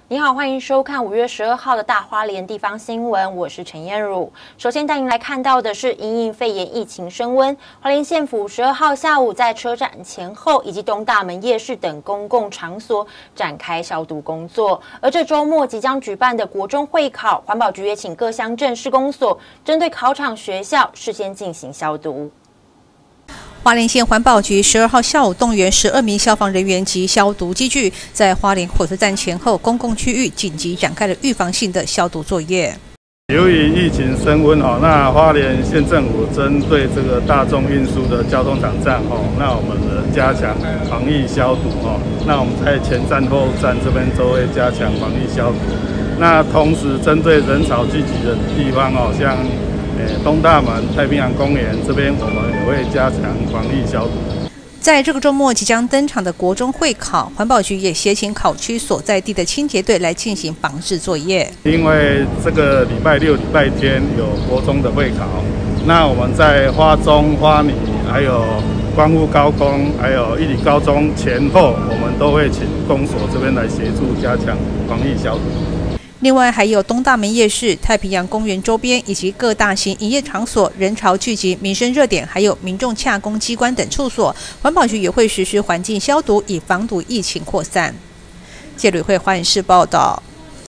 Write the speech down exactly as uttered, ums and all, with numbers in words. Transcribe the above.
你好，欢迎收看五月十二号的大花莲地方新闻，我是陈燕茹。首先带您来看到的是因应肺炎疫情升温，花莲县府十二号下午在车站前后以及东大门夜市等公共场所展开消毒工作。而这周末即将举办的国中会考，环保局也请各乡镇市公所针对考场学校事先进行消毒。 花莲县环保局十二号下午动员十二名消防人员及消毒机具，在花莲火车站前后公共区域紧急展开了预防性的消毒作业。 由于疫情升温哦，那花莲县政府针对这个大众运输的交通场站哦，那我们的加强防疫消毒哦，那我们在前站后站这边都会加强防疫消毒。那同时针对人潮聚集的地方哦，像东大门、太平洋公园这边，我们也会加强防疫消毒。 在这个周末即将登场的国中会考，环保局也协请考区所在地的清洁队来进行防治作业。 因为这个礼拜六、礼拜天有国中的会考，那我们在花中、花里，还有光复高工，还有一里高中前后，我们都会请公所这边来协助加强防疫消毒。 另外还有东大门夜市、太平洋公园周边以及各大型营业场所、人潮聚集、民生热点，还有民众洽公机关等处所，环保局也会实施环境消毒，以防堵疫情扩散。记者吕慧花莲市报道。